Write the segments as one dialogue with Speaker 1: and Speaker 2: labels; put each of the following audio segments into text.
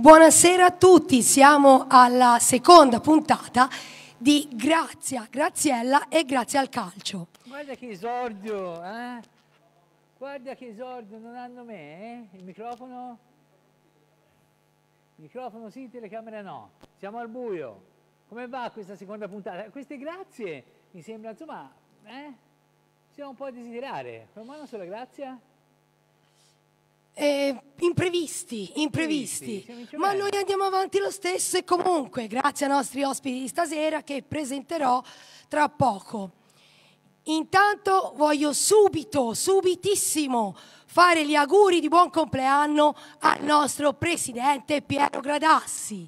Speaker 1: Buonasera a tutti, siamo alla seconda puntata di Grazia, Graziella e Grazie al calcio.
Speaker 2: Guarda che esordio, eh? Guarda che esordio, non hanno me, eh? Il microfono? Microfono sì, telecamera no. Siamo al buio. Come va questa seconda puntata? Queste grazie mi sembra, insomma, siamo un po' a desiderare. Come non solo grazia?
Speaker 1: Imprevisti, ma noi andiamo avanti lo stesso e comunque grazie ai nostri ospiti di stasera che presenterò tra poco. Intanto voglio subitissimo fare gli auguri di buon compleanno al nostro presidente Piero Gradassi.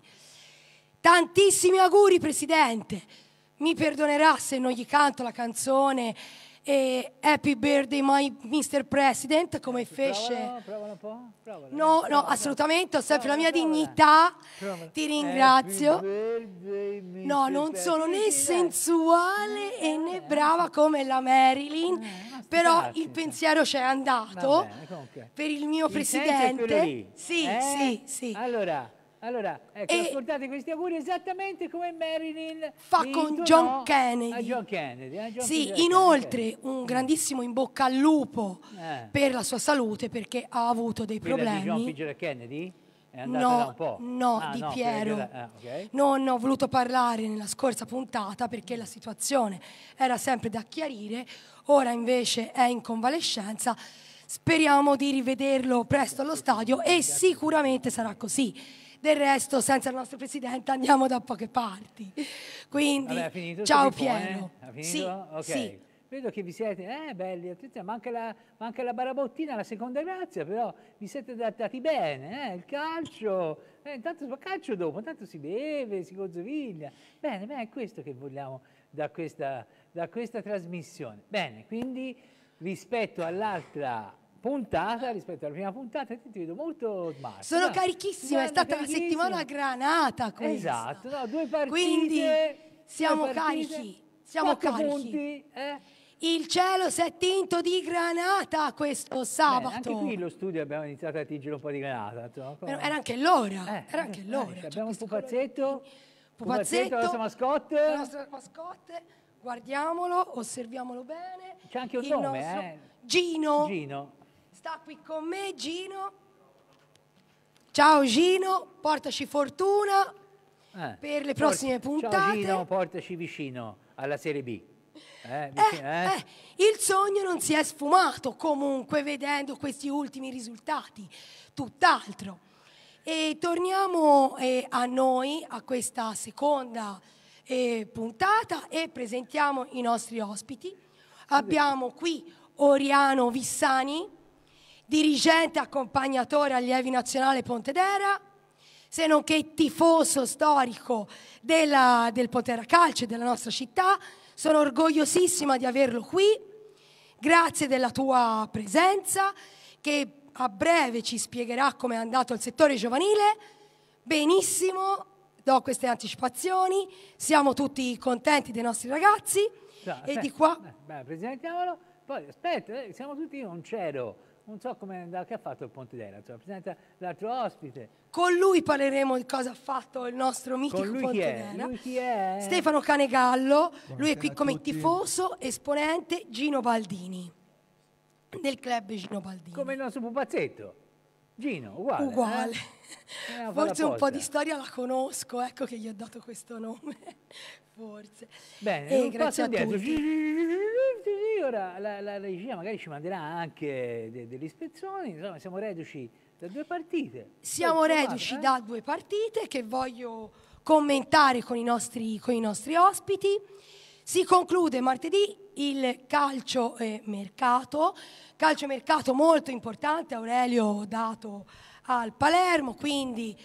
Speaker 1: Tantissimi auguri, presidente. Mi perdonerà se non gli canto la canzone Happy Birthday my Mr. President, come fece.
Speaker 2: Provalo un po'. Provalo,
Speaker 1: no, assolutamente, ho sempre la mia dignità. Ti ringrazio. No, non sono né sensuale e né brava come la Marilyn, però il pensiero c'è andato per il mio presidente. Sì.
Speaker 2: Allora, ecco, ascoltate questi auguri esattamente come Marilyn
Speaker 1: fa con John Kennedy.
Speaker 2: John Kennedy.
Speaker 1: Sì, inoltre un grandissimo in bocca al lupo per la sua salute perché ha avuto dei problemi.
Speaker 2: Di John Fitzgerald Kennedy? È andata da un po'.
Speaker 1: Di Piero. Okay. Non ho voluto parlare nella scorsa puntata perché la situazione era sempre da chiarire, ora invece è in convalescenza. Speriamo di rivederlo presto allo stadio e sicuramente sarà così. Del resto, senza il nostro presidente andiamo da poche parti. Quindi, ciao Piero.
Speaker 2: Sì, okay. Sì. Vedo che vi siete belli, manca la barabottina, la seconda grazia, però vi siete adattati bene, il calcio, intanto calcio dopo, intanto si beve, si gozzoviglia. Bene, è questo che vogliamo da questa trasmissione. Bene, quindi rispetto all'altra puntata, rispetto alla prima puntata, ti vedo molto smart.
Speaker 1: Sono carichissima, è stata una settimana granata questa.
Speaker 2: Esatto, no, 2 partite.
Speaker 1: Quindi siamo carichi,
Speaker 2: punti,
Speaker 1: Il cielo si è tinto di granata questo sabato.
Speaker 2: Anche qui lo studio abbiamo iniziato a tingere un po' di granata.
Speaker 1: Era anche l'ora.
Speaker 2: Abbiamo un pupazzetto, la nostra mascotte.
Speaker 1: La nostra mascotte, guardiamolo, osserviamolo bene.
Speaker 2: C'è anche un nome,
Speaker 1: Gino. Sta qui con me, Gino. Ciao Gino, portaci fortuna per le prossime puntate.
Speaker 2: Ciao Gino, portaci vicino alla Serie B.
Speaker 1: Il sogno non si è sfumato comunque vedendo questi ultimi risultati, tutt'altro. E torniamo a noi, a questa seconda puntata e presentiamo i nostri ospiti. Abbiamo qui Oriano Vissani, dirigente accompagnatore allievi nazionale Pontedera, se non che tifoso storico del Pontedera Calcio e della nostra città. Sono orgogliosissima di averlo qui, grazie della tua presenza, che a breve ci spiegherà come è andato il settore giovanile. Benissimo, do queste anticipazioni, siamo tutti contenti dei nostri ragazzi. Di qua...
Speaker 2: presentiamolo, poi aspetta, siamo tutti, io non c'ero. Non so che ha fatto il Pontedera, presenta l'altro ospite.
Speaker 1: Con lui parleremo di cosa ha fatto il nostro mitico Pontedera.
Speaker 2: Lui chi è?
Speaker 1: Stefano Canegallo, lui è qui come tifoso, esponente Gino Baldini, del club Gino Baldini.
Speaker 2: Come il nostro pupazzetto. Gino,
Speaker 1: uguale. Forse un po' di storia la conosco, ecco che gli ho dato questo nome. Forse.
Speaker 2: Bene, grazie a tutti. Ora la regia magari ci manderà anche delle ispezioni, insomma siamo reduci da 2 partite.
Speaker 1: Siamo reduci da 2 partite che voglio commentare con i nostri ospiti. Si conclude martedì il calcio mercato molto importante, Aurelio dato al Palermo, quindi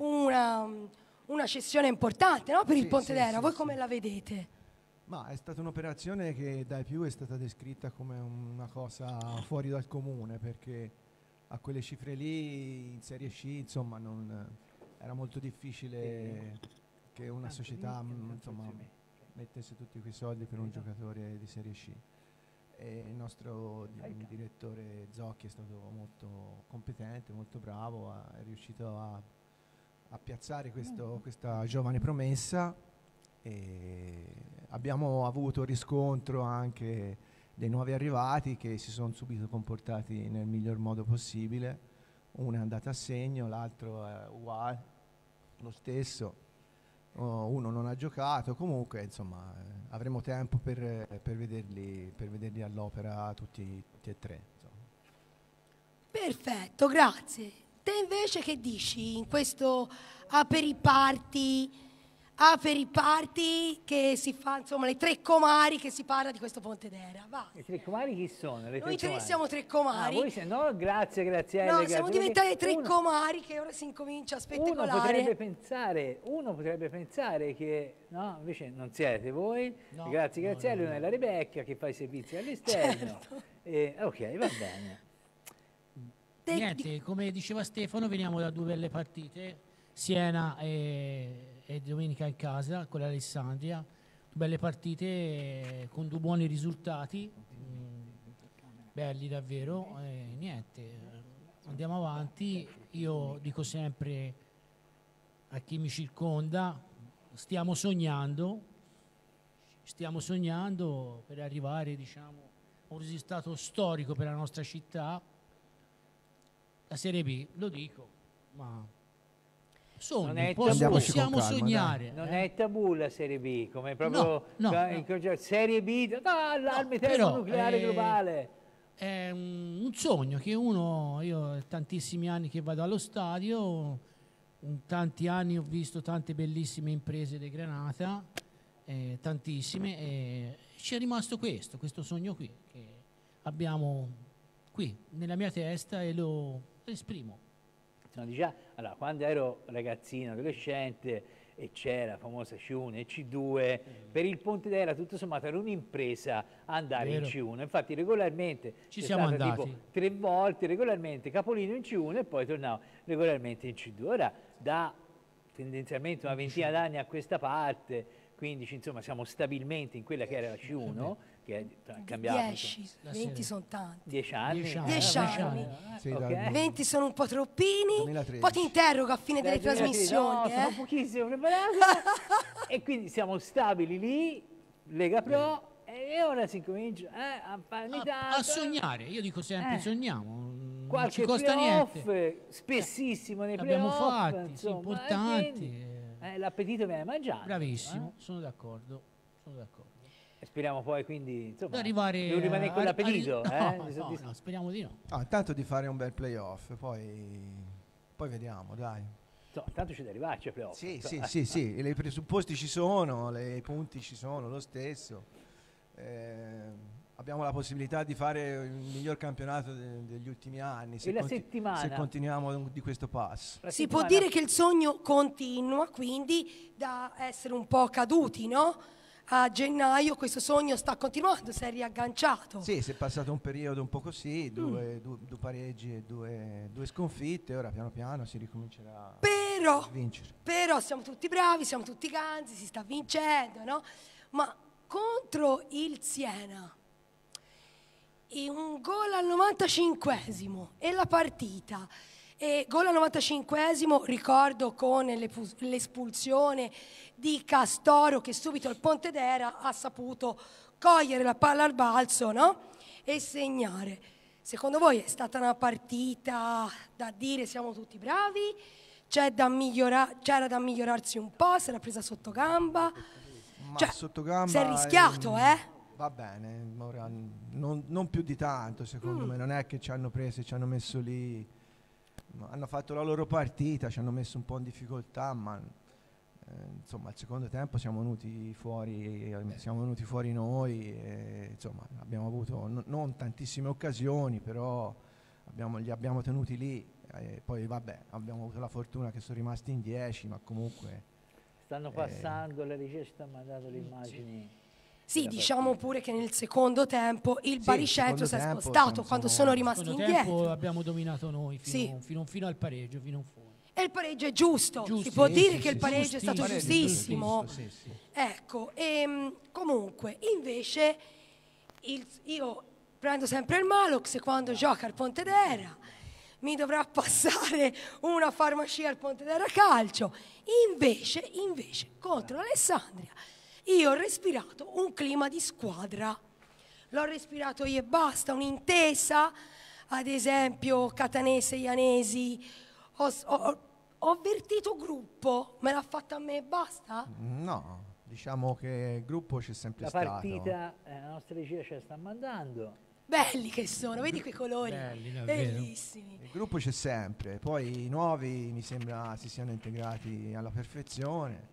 Speaker 1: una cessione importante, no? Per il Pontedera. Voi come la vedete?
Speaker 3: Ma è stata un'operazione che dai più è stata descritta come una cosa fuori dal comune, perché a quelle cifre lì in Serie C insomma era molto difficile che una società mettesse tutti quei soldi per un giocatore di Serie C. E il nostro direttore Zocchi è stato molto competente, molto bravo, è riuscito a a piazzare questa giovane promessa, e abbiamo avuto riscontro anche dei nuovi arrivati che si sono subito comportati nel miglior modo possibile. Uno è andato a segno, l'altro è uguale, lo stesso. Uno non ha giocato, comunque insomma avremo tempo per vederli all'opera tutti e tre, insomma.
Speaker 1: Perfetto, grazie. Te invece che dici in questo aperiparty che si fa, insomma, le tre comari che si parla di questo Pontedera? Va.
Speaker 2: I tre comari chi sono?
Speaker 1: Noi tre siamo tre comari.
Speaker 2: No, grazie, Graziella.
Speaker 1: No, siamo diventati tre comari che ora si incomincia a spettacolare.
Speaker 2: Uno potrebbe pensare che, no, invece non siete voi.
Speaker 4: No,
Speaker 2: Grazie, Graziella,
Speaker 4: no.
Speaker 2: una è la Rebecca che fa i servizi all'esterno.
Speaker 1: Certo.
Speaker 2: Ok, va bene.
Speaker 4: Niente, come diceva Stefano, veniamo da due belle partite, Siena e domenica in casa con l'Alessandria, belle partite con due buoni risultati, belli davvero, niente, andiamo avanti. Io dico sempre a chi mi circonda, stiamo sognando per arrivare, diciamo, a un risultato storico per la nostra città. La Serie B, lo dico, ma possiamo sognare.
Speaker 2: Non è tabù la Serie B, come proprio
Speaker 4: No.
Speaker 2: Serie B, l'allarme termonucleare globale.
Speaker 4: È un sogno che io ho tantissimi anni che vado allo stadio, in tanti anni ho visto tante bellissime imprese di Granata, tantissime, e ci è rimasto questo sogno qui, che abbiamo qui nella mia testa e lo esprimo.
Speaker 2: Allora, quando ero ragazzino, adolescente, e c'era la famosa C1 e C2, per il Pontedera tutto sommato era un'impresa andare in C1. Infatti regolarmente
Speaker 4: ci siamo andati
Speaker 2: tipo 3 volte, regolarmente capolino in C1 e poi tornavo regolarmente in C2. Ora da tendenzialmente una ventina d'anni a questa parte, 15, insomma, siamo stabilmente in quella che era la C1, che è cambiato.
Speaker 1: 10, 20 sono tanti.
Speaker 2: 10 anni.
Speaker 1: 10 anni.
Speaker 3: Sì,
Speaker 2: Ok.
Speaker 1: 20 sono un po' troppini.
Speaker 3: 2013.
Speaker 1: Poi ti interrogo a fine delle trasmissioni.
Speaker 2: No, sono pochissimo preparato. E quindi siamo stabili lì, Lega Pro, e ora si comincia a fare ogni tanto.
Speaker 4: A sognare. Io dico sempre sogniamo, non
Speaker 2: Qualche
Speaker 4: ci costa
Speaker 2: playoff,
Speaker 4: niente.
Speaker 2: spessissimo nei
Speaker 4: Abbiamo
Speaker 2: playoff,
Speaker 4: fatti,
Speaker 2: insomma,
Speaker 4: importanti.
Speaker 2: quindi, l'appetito viene mangiato.
Speaker 4: Bravissimo, sono d'accordo.
Speaker 2: E speriamo poi quindi, insomma,
Speaker 4: Da arrivare
Speaker 2: non rimane con l'appetito.
Speaker 4: No, speriamo di no.
Speaker 3: Intanto di fare un bel playoff, poi vediamo, dai.
Speaker 2: Tanto c'è da arrivarci ai playoff.
Speaker 3: Sì, i presupposti ci sono, i punti ci sono lo stesso. Abbiamo la possibilità di fare il miglior campionato degli ultimi anni se continuiamo di questo passo.
Speaker 1: Si può dire che il sogno continua, quindi da essere un po' caduti, no? A gennaio questo sogno sta continuando, si è riagganciato.
Speaker 3: Sì, si è passato un periodo un po' così, due pareggi e due sconfitte, ora piano piano si ricomincerà a vincere.
Speaker 1: Però siamo tutti bravi, siamo tutti ganzi, si sta vincendo, no? Ma contro il Siena, un gol al 95esimo e la partita, e gol al 95esimo, ricordo con l'espulsione di Castoro, che subito al Pontedera ha saputo cogliere la palla al balzo, no? E segnare. Secondo voi è stata una partita da dire siamo tutti bravi? C'era da migliorarsi un po', si era presa sotto gamba?
Speaker 3: Ma sotto gamba
Speaker 1: si è rischiato,
Speaker 3: Va bene, ora non più di tanto, secondo me. Non è che ci hanno preso e ci hanno messo lì. Hanno fatto la loro partita, ci hanno messo un po' in difficoltà, ma insomma al secondo tempo siamo venuti fuori noi, e, insomma abbiamo avuto non tantissime occasioni, però li abbiamo tenuti lì, e poi vabbè, abbiamo avuto la fortuna che sono rimasti in 10, ma comunque
Speaker 2: stanno passando, la regia ci sta mandando le immagini.
Speaker 1: Sì, diciamo pure che nel secondo tempo il baricentro si è spostato quando sono rimasti indietro.
Speaker 4: Abbiamo dominato noi fino al pareggio, fino in fondo.
Speaker 1: E il pareggio è giusto. Si può dire che il pareggio è stato giustissimo. Ecco, comunque, invece, io prendo sempre il Malox quando gioca al Pontedera, mi dovrà passare una farmacia al Pontedera Calcio. Invece, contro l'Alessandria, io ho respirato un clima di squadra. L'ho respirato io e basta, un'intesa, ad esempio Catanese e Ianesi, ho avvertito gruppo, me l'ha fatta a me e basta?
Speaker 3: No, diciamo che il gruppo c'è sempre
Speaker 2: La
Speaker 3: stato.
Speaker 2: partita, la nostra regia ce la sta mandando.
Speaker 1: Belli che sono, vedi quei colori,
Speaker 4: Belli, davvero.
Speaker 1: bellissimi.
Speaker 3: Il gruppo c'è sempre, poi i nuovi mi sembra si siano integrati alla perfezione.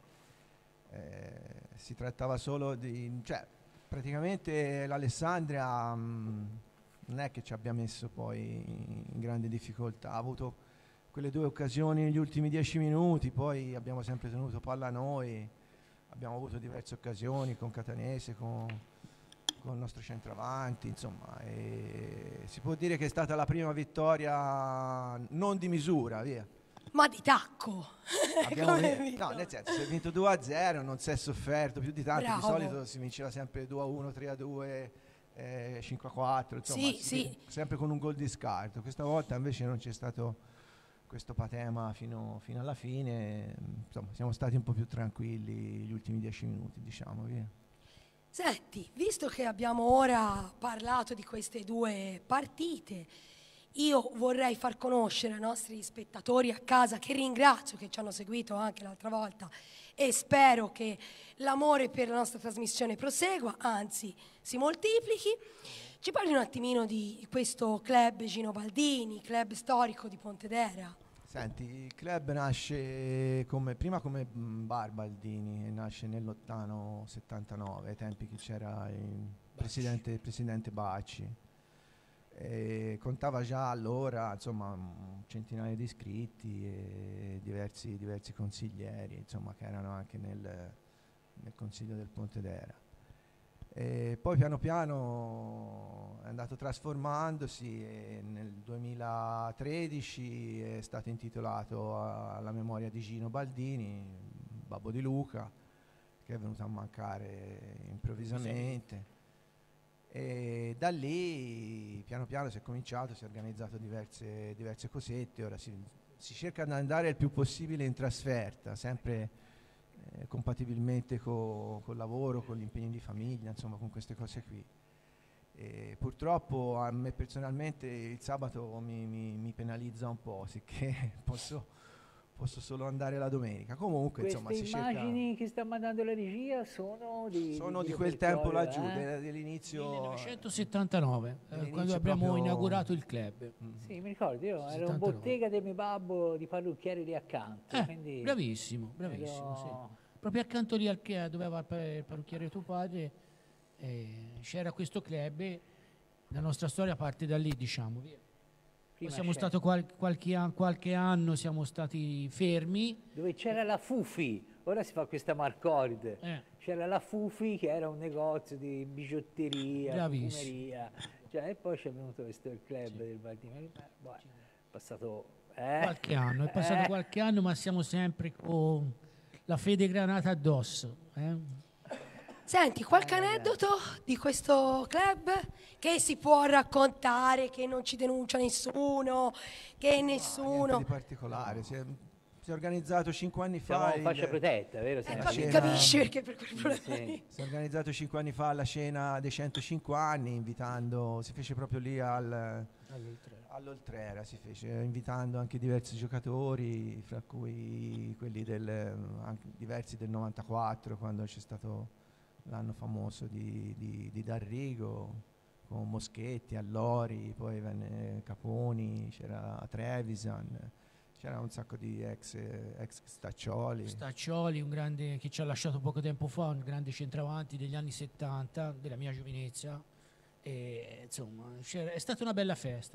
Speaker 3: Si trattava solo di... cioè, praticamente l'Alessandria non è che ci abbia messo poi in grande difficoltà, ha avuto quelle 2 occasioni negli ultimi 10 minuti, poi abbiamo sempre tenuto palla noi, abbiamo avuto diverse occasioni con Catanese, con il nostro centravanti, insomma, e si può dire che è stata la prima vittoria non di misura, via.
Speaker 1: Ma di tacco.
Speaker 3: Abbiamo
Speaker 1: Come
Speaker 3: no, nel senso, si è vinto 2-0, non si è sofferto più di tanto.
Speaker 1: Bravo.
Speaker 3: Di solito si vinceva sempre 2-1, 3-2, 5-4, insomma,
Speaker 1: Sì.
Speaker 3: sempre con un gol di scarto. Questa volta invece non c'è stato questo patema fino alla fine. Insomma, siamo stati un po' più tranquilli gli ultimi 10 minuti, diciamo, via.
Speaker 1: Senti, visto che abbiamo ora parlato di queste 2 partite, io vorrei far conoscere ai nostri spettatori a casa, che ringrazio che ci hanno seguito anche l'altra volta, e spero che l'amore per la nostra trasmissione prosegua, anzi si moltiplichi. Ci parli un attimino di questo club Gino Baldini, club storico di Pontedera?
Speaker 3: Senti, il club nasce prima come Bar Baldini, nasce nel lontano 79, ai tempi che c'era il presidente Bacci. Contava già allora, insomma, un centinaio di iscritti e diversi consiglieri, insomma, che erano anche nel consiglio del Pontedera. E poi piano piano è andato trasformandosi e nel 2013 è stato intitolato alla memoria di Gino Baldini, babbo di Luca, che è venuto a mancare improvvisamente. E da lì piano piano si è cominciato, si è organizzato diverse cosette. Ora si cerca di andare il più possibile in trasferta, sempre compatibilmente col lavoro, con gli impegni di famiglia, insomma, con queste cose qui. E purtroppo a me personalmente il sabato mi penalizza un po', sicché posso solo andare la domenica. Comunque,
Speaker 2: queste
Speaker 3: insomma, si
Speaker 2: immagini che sta mandando la regia sono
Speaker 3: di quel tempo laggiù, dell'inizio
Speaker 4: 1979, quando abbiamo inaugurato il club.
Speaker 2: Sì, mi ricordo, io ero
Speaker 4: 79.
Speaker 2: in bottega del mio babbo di parrucchiere lì accanto. Quindi
Speaker 4: Bravissimo, sì. Proprio accanto lì dove aveva il parrucchiere tuo padre c'era questo club e la nostra storia parte da lì, diciamo. Via. Poi siamo stati qualche anno, siamo stati fermi.
Speaker 2: Dove c'era la Fufi, ora si fa questa Marcord. C'era la Fufi che era un negozio di bigiotteria, profumeria. Cioè, e poi c'è venuto questo club del Baldini. È passato
Speaker 4: qualche anno, qualche anno, ma siamo sempre con la fede granata addosso.
Speaker 1: Senti, qualche aneddoto di questo club che si può raccontare, che non ci denuncia nessuno, che nessuno...
Speaker 3: Niente di particolare, si è organizzato 5 anni fa...
Speaker 2: Siamo fascia protetta, vero?
Speaker 1: Capisci perché per quel problema lì.
Speaker 3: Si è organizzato 5 anni fa la cena dei 105 anni, si fece proprio lì all'Oltrera, invitando anche diversi giocatori, fra cui quelli anche diversi del 94, quando c'è stato l'anno famoso di D'Arrigo, con Moschetti, Allori, poi venne Caponi, c'era Trevisan, c'era un sacco di ex Staccioli.
Speaker 4: Staccioli, un grande che ci ha lasciato poco tempo fa, un grande centravanti degli anni 70, della mia giovinezza. E, insomma, è stata una bella festa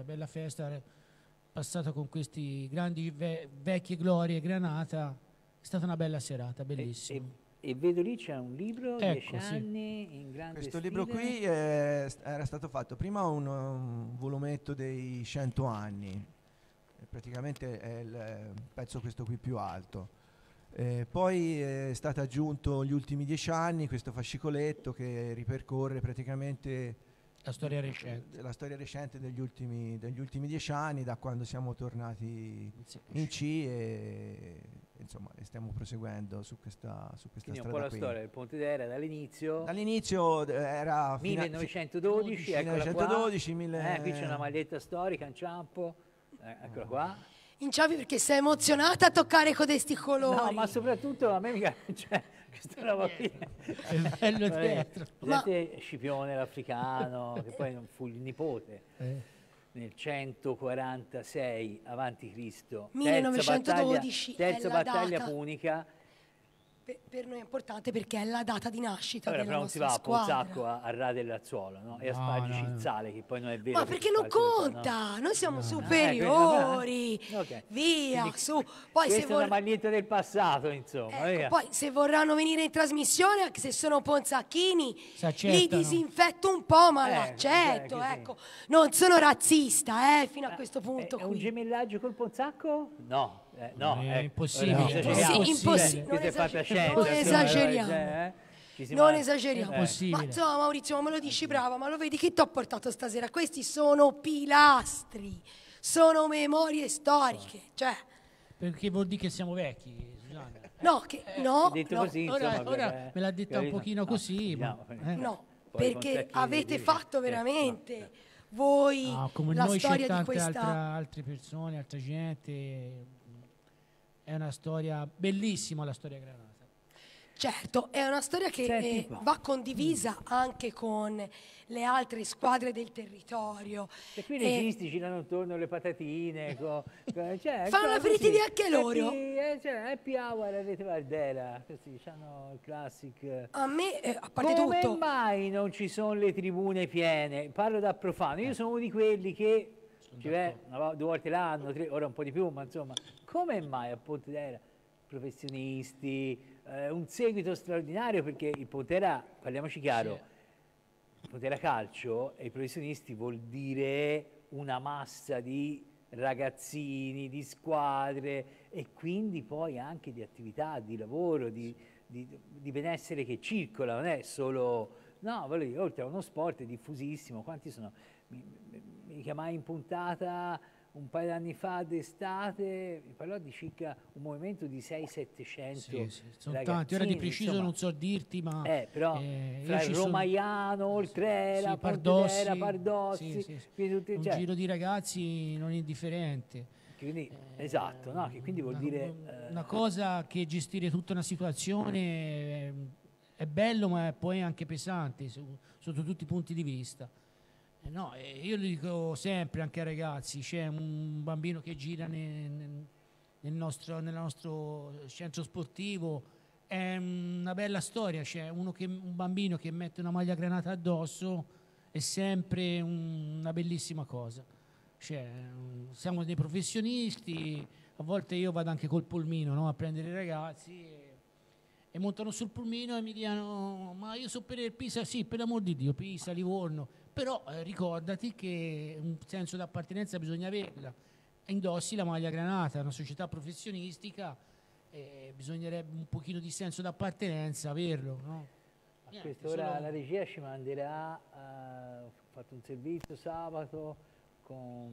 Speaker 4: passata con questi grandi vecchie glorie Granata. È stata una bella serata, bellissima.
Speaker 2: E vedo lì c'è un libro, 10 anni, in grande
Speaker 3: Questo
Speaker 2: stile.
Speaker 3: libro qui era stato fatto prima un volumetto dei 100 anni, praticamente è il pezzo questo qui più alto. Poi è stato aggiunto gli ultimi 10 anni questo fascicoletto che ripercorre praticamente
Speaker 4: La storia recente.
Speaker 3: La storia recente degli ultimi 10 anni, da quando siamo tornati in C e insomma stiamo proseguendo su questa
Speaker 2: Quindi
Speaker 3: strada
Speaker 2: un po' la
Speaker 3: qui.
Speaker 2: storia del Pontedera dall'inizio.
Speaker 3: Dall'inizio era
Speaker 2: 1912, eccola
Speaker 3: 1912,
Speaker 2: qua. Qui c'è una maglietta storica, inciampo, eccola qua.
Speaker 1: Inciampi perché sei emozionata a toccare codesti colori.
Speaker 2: No, ma soprattutto a me mica, cioè, questa roba qui.
Speaker 4: È bello dietro.
Speaker 2: Vedete Scipione l'Africano, che poi non fu il nipote. Nel 146 avanti Cristo,
Speaker 1: 1912
Speaker 2: terza
Speaker 1: è la
Speaker 2: battaglia
Speaker 1: data.
Speaker 2: punica.
Speaker 1: Per noi è importante perché è la data di nascita
Speaker 2: Allora,
Speaker 1: della
Speaker 2: però non si
Speaker 1: nostra
Speaker 2: va a
Speaker 1: squadra.
Speaker 2: Pozzacco a Ra dell'Azzuolo, no? E a Spargici il sale, che poi non è vero.
Speaker 1: Ma perché non conta? Noi siamo superiori.
Speaker 2: Ok.
Speaker 1: Via,
Speaker 2: Quindi
Speaker 1: su. Poi
Speaker 2: questa è una maglietta del passato, insomma. via.
Speaker 1: poi se vorranno venire in trasmissione, anche se sono ponzacchini,
Speaker 4: Si accettano.
Speaker 1: li disinfetto un po', ma l'accetto,
Speaker 2: sì.
Speaker 1: ecco. Non sono razzista, fino a questo punto
Speaker 2: È un
Speaker 1: qui.
Speaker 2: gemellaggio col Pozzacco? No. No,
Speaker 4: È impossibile.
Speaker 2: non
Speaker 4: È
Speaker 2: esageriamo.
Speaker 1: impossibile.
Speaker 2: Siete
Speaker 1: Non
Speaker 2: fatta
Speaker 1: esageriamo.
Speaker 2: scienza,
Speaker 1: Non
Speaker 2: insomma,
Speaker 1: esageriamo.
Speaker 2: ci si
Speaker 1: Non
Speaker 2: mangia.
Speaker 1: esageriamo.
Speaker 4: Possibile.
Speaker 1: Ma insomma, Maurizio, ma me lo dici brava, ma lo vedi che ti ho portato stasera? Questi sono pilastri, sono memorie storiche. Cioè,
Speaker 4: Perché vuol dire che siamo vecchi, Susanna.
Speaker 1: no,
Speaker 2: Detto
Speaker 1: no,
Speaker 2: così, insomma,
Speaker 4: Ora me l'ha detta un pochino così, ma
Speaker 1: no,
Speaker 2: Poi
Speaker 1: perché
Speaker 2: con
Speaker 1: avete
Speaker 2: Tacchini,
Speaker 1: fatto veramente voi
Speaker 4: come
Speaker 1: la
Speaker 4: noi c'è
Speaker 1: storia di
Speaker 4: tante
Speaker 1: questa...
Speaker 4: altre persone, altra gente. È una storia bellissima, la storia granata.
Speaker 1: Certo, è una storia che
Speaker 2: Senti un po'.
Speaker 1: va condivisa anche con le altre squadre del territorio.
Speaker 2: E qui i registi girano attorno alle patatine, cioè,
Speaker 1: Fanno l'aperitivi anche loro.
Speaker 2: Happy Hour a Rete Vardela, così, hanno il classic.
Speaker 1: A me, a parte
Speaker 2: Come
Speaker 1: tutto,
Speaker 2: mai non ci sono le tribune piene? Parlo da profano, io sono uno di quelli che ci va 2 volte l'anno, 3, ora un po' di più, ma insomma, come mai a Pontedera professionisti, un seguito straordinario, perché il Pontedera, parliamoci chiaro, il Pontedera Calcio e i professionisti vuol dire una massa di ragazzini, di squadre e quindi poi anche di attività, di lavoro, di benessere che circola, non è solo, no, voglio dire, oltre a uno sport è diffusissimo. Quanti sono? Mi chiamai in puntata un paio d'anni fa d'estate, mi parlò di circa un movimento di 600-700
Speaker 4: sono tanti, ora di preciso
Speaker 2: insomma,
Speaker 4: non so dirti, ma
Speaker 2: però fra il Romaiano, Oltrera, Pontedera, Pardossi,
Speaker 4: un giro di ragazzi non indifferente.
Speaker 2: Quindi, esatto, no? Che quindi vuol dire
Speaker 4: una cosa che gestire tutta una situazione è bello, ma è poi anche pesante sotto tutti i punti di vista. No, io lo dico sempre anche ai ragazzi, c'è un bambino che gira nel nostro centro sportivo, è una bella storia, c'è un bambino che mette una maglia granata addosso, è sempre una bellissima cosa. Siamo dei professionisti, a volte io vado anche col pulmino, no, a prendere i ragazzi e montano sul pulmino e mi dicono: ma io so per il Pisa, sì, per l'amor di Dio, Pisa, Livorno, però ricordati che un senso d'appartenenza bisogna averla, indossi la maglia granata, è una società professionistica, bisognerebbe un pochino di senso d'appartenenza averlo, no?
Speaker 2: A quest'ora la regia ci manderà, ho fatto un servizio sabato con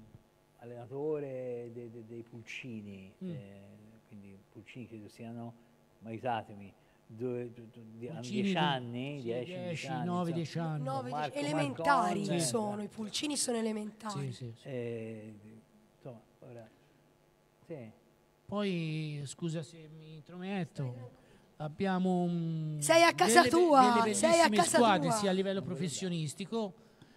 Speaker 2: allenatore dei Pulcini, quindi Pulcini credo siano, ma aiutatemi, hanno 10 anni, 10 anni,
Speaker 4: 9-10 anni.
Speaker 1: Elementari
Speaker 2: Marcon,
Speaker 1: sono, i Pulcini sono elementari.
Speaker 4: Sì.
Speaker 2: Insomma, ora, sì.
Speaker 4: Poi, scusa se mi intrometto, abbiamo
Speaker 1: sei a casa tua,
Speaker 4: delle
Speaker 1: sei a
Speaker 4: bellissime
Speaker 1: casa
Speaker 4: squadre
Speaker 1: tua.
Speaker 4: sia a livello professionistico,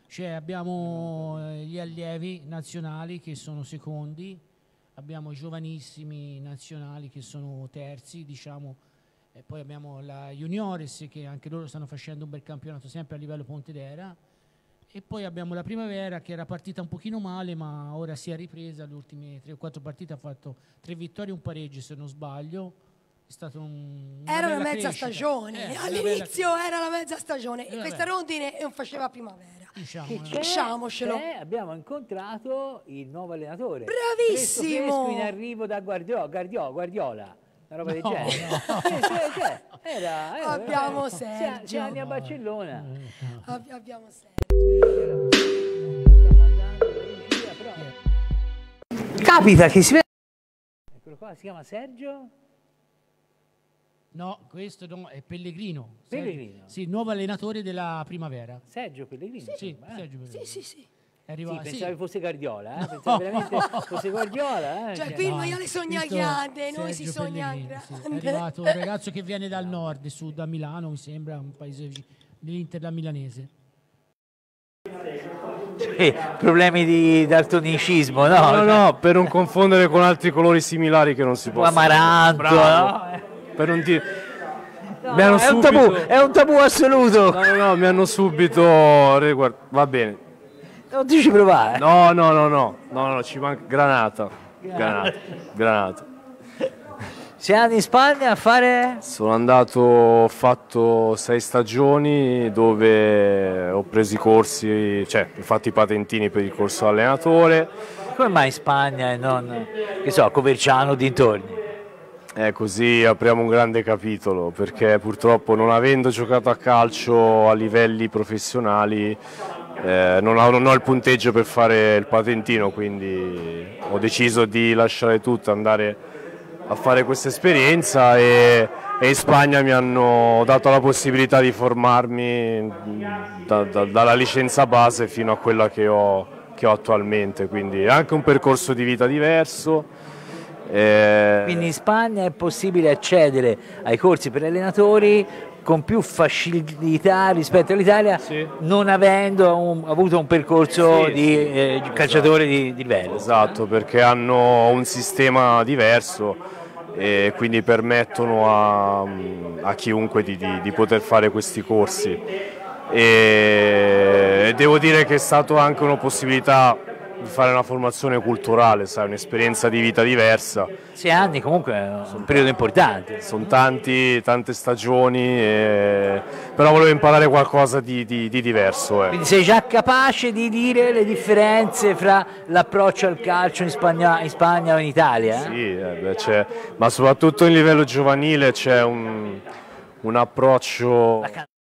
Speaker 4: abbiamo gli allievi nazionali che sono secondi, abbiamo i giovanissimi nazionali che sono terzi, diciamo, e poi abbiamo la Juniores che anche loro stanno facendo un bel campionato sempre a livello Pontedera, e poi abbiamo la Primavera che era partita un pochino male ma ora si è ripresa, le ultime 3 o 4 partite ha fatto 3 vittorie e un pareggio se non sbaglio. È stato
Speaker 1: era una mezza
Speaker 4: crescita.
Speaker 1: stagione, all'inizio era la mezza stagione e questa rondine non faceva primavera. Diciamocelo.
Speaker 2: Abbiamo incontrato il nuovo allenatore.
Speaker 1: Bravissimo!
Speaker 2: Fresco in arrivo da Guardiola. Una roba del genere.
Speaker 1: Abbiamo Sergio.
Speaker 2: 6 anni a Barcellona.
Speaker 1: Abbiamo Sergio.
Speaker 2: Capita che si vede. Eccolo qua, si chiama Sergio?
Speaker 4: No, questo no, è Pellegrino.
Speaker 2: Pellegrino?
Speaker 4: Sì, nuovo allenatore della Primavera.
Speaker 2: Sergio Pellegrino?
Speaker 4: Sì, Sergio Pellegrino.
Speaker 1: Sì.
Speaker 4: È arrivato,
Speaker 2: sì, pensavo fosse Guardiola, pensavo veramente fosse Guardiola.
Speaker 1: Cioè, qui io le sogna grande, noi si
Speaker 4: Sergio
Speaker 1: sogna
Speaker 4: Pellegrini,
Speaker 1: grande.
Speaker 4: sì. È arrivato un ragazzo che viene dal nord, su da Milano, mi sembra, un paese dell'Inter da milanese.
Speaker 2: Problemi di daltonicismo, no?
Speaker 5: No, per non confondere con altri colori similari che non si possono.
Speaker 2: Amaranto, no?
Speaker 5: Per non dire...
Speaker 2: No, è un tabù assoluto.
Speaker 5: No, mi hanno subito... Va bene.
Speaker 2: Non ti ci provare?
Speaker 5: No, ci manca... Granata.
Speaker 2: Sei andato in Spagna a fare?
Speaker 5: Sono andato, ho fatto 6 stagioni dove ho preso i corsi, cioè ho fatto i patentini per il corso allenatore.
Speaker 2: Come mai in Spagna e non, che so, a Coverciano dintorni?
Speaker 5: Così apriamo un grande capitolo, perché purtroppo non avendo giocato a calcio a livelli professionali non ho il punteggio per fare il patentino, quindi ho deciso di lasciare tutto, andare a fare questa esperienza e in Spagna mi hanno dato la possibilità di formarmi dalla licenza base fino a quella che ho attualmente, quindi è anche un percorso di vita diverso.
Speaker 2: Quindi in Spagna è possibile accedere ai corsi per allenatori con più facilità rispetto all'Italia, sì, non avendo avuto un percorso di calciatore di livello.
Speaker 5: Esatto, perché hanno un sistema diverso e quindi permettono a chiunque di poter fare questi corsi. E devo dire che è stata anche una possibilità di fare una formazione culturale, sai, un'esperienza di vita diversa.
Speaker 2: 6 anni comunque è un periodo importante.
Speaker 5: Sono tante stagioni, però volevo imparare qualcosa di diverso.
Speaker 2: Quindi sei già capace di dire le differenze fra l'approccio al calcio in Spagna o in Italia?
Speaker 5: Sì, ma soprattutto in livello giovanile c'è un approccio...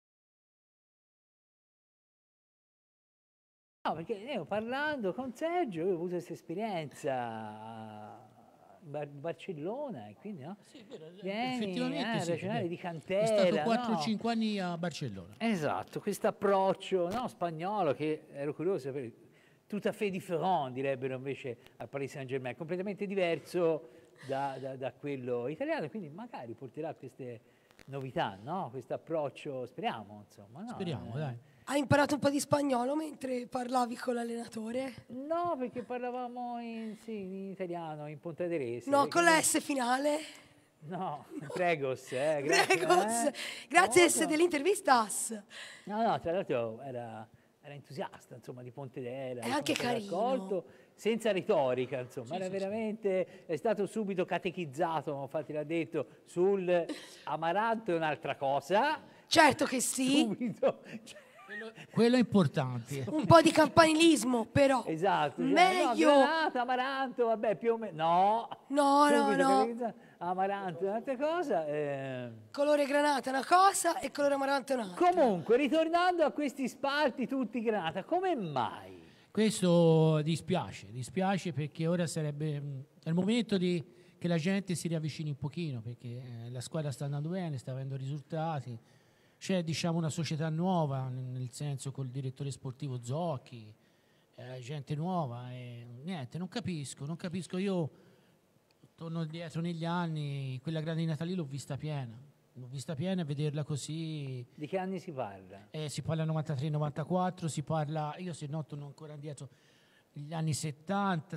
Speaker 2: No, perché io parlando con Sergio, io ho avuto questa esperienza a Barcellona, e quindi no?
Speaker 4: Sì, effettivamente sì,
Speaker 2: regionale di Cantera.
Speaker 4: È stato 4-5 anni a Barcellona.
Speaker 2: Esatto, questo approccio spagnolo che ero curioso per tout à fait différent, direbbero invece al Paris Saint-Germain, completamente diverso da quello italiano, quindi magari porterà queste novità, no? Questo approccio, speriamo, insomma. No?
Speaker 4: Speriamo, dai.
Speaker 1: Hai imparato un po' di spagnolo mentre parlavi con l'allenatore?
Speaker 2: No, perché parlavamo in italiano, in pontaderese.
Speaker 1: No, con la S finale?
Speaker 2: No, pregos.
Speaker 1: Pregos. Grazie dell'intervistas.
Speaker 2: No, tra l'altro era entusiasta, insomma, di Pontedera.
Speaker 1: È anche carino.
Speaker 2: Raccolto, senza retorica, insomma, era veramente, è stato subito catechizzato, infatti l'ha detto, sul Amaranto è un'altra cosa.
Speaker 1: Certo che sì.
Speaker 2: Subito.
Speaker 4: Quello è importante.
Speaker 1: Un po' di campanilismo, però.
Speaker 2: Esatto.
Speaker 1: Meglio.
Speaker 2: Granata, Amaranto, vabbè, più o meno.
Speaker 1: No.
Speaker 2: Amaranto è un'altra cosa.
Speaker 1: Colore granata è una cosa e colore amaranto è un'altra.
Speaker 2: Comunque, ritornando a questi spalti tutti granata, come mai?
Speaker 4: Questo dispiace perché ora sarebbe il momento che la gente si riavvicini un pochino, perché la squadra sta andando bene, sta avendo risultati. C'è, diciamo, una società nuova, nel senso col direttore sportivo Zocchi, gente nuova e niente, non capisco. Io torno indietro negli anni, quella gradinata lì l'ho vista piena e vederla così.
Speaker 2: Di che anni si parla?
Speaker 4: Si parla 93-94, si parla, io se no torno ancora indietro, gli anni 70,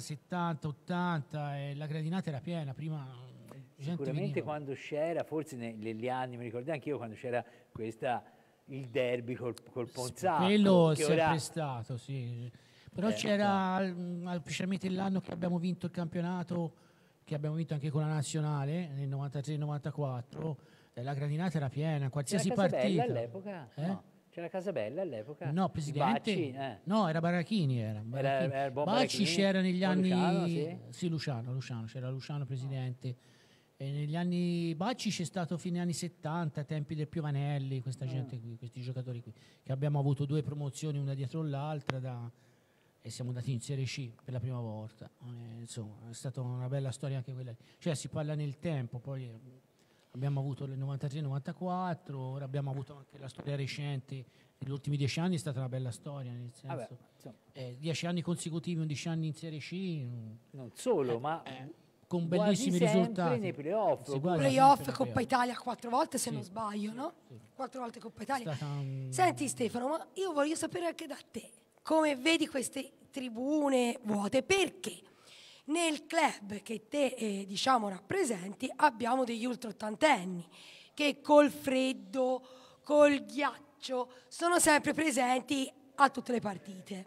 Speaker 4: 80 e la gradinata era piena, prima...
Speaker 2: Sicuramente quando c'era, forse negli anni, mi ricordo anche io quando c'era il derby col Ponzacco.
Speaker 4: Quello è sempre stato, sì. Però c'era, specialmente l'anno che abbiamo vinto il campionato, che abbiamo vinto anche con la nazionale, nel 93-94, la gradinata era piena, qualsiasi partita.
Speaker 2: All'epoca? No. C'era Casabella all'epoca?
Speaker 4: No, presidente.
Speaker 2: Bacci,
Speaker 4: No, era Barachini. Bacci c'era negli anni...
Speaker 2: Luciano,
Speaker 4: sì, Luciano, c'era Luciano presidente. E negli anni Bacci c'è stato fine anni 70, tempi del Piovanelli, questa gente qui, questi giocatori qui, che abbiamo avuto 2 promozioni una dietro l'altra e siamo andati in Serie C per la prima volta. Insomma, è stata una bella storia anche quella. Cioè si parla nel tempo, poi abbiamo avuto il 93-94, ora abbiamo avuto anche la storia recente. Negli ultimi 10 anni è stata una bella storia, nel senso, 10 anni consecutivi, 11 anni in Serie C.
Speaker 2: Non solo, ma
Speaker 4: con bellissimi risultati.
Speaker 2: Nei playoff.
Speaker 1: Playoff, Coppa Italia 4 volte se non sbaglio, no? 4 volte Coppa Italia. Senti Stefano, ma io voglio sapere anche da te, come vedi queste tribune vuote? Perché nel club che te diciamo rappresenti abbiamo degli ultraottantenni che col freddo, col ghiaccio sono sempre presenti a tutte le partite.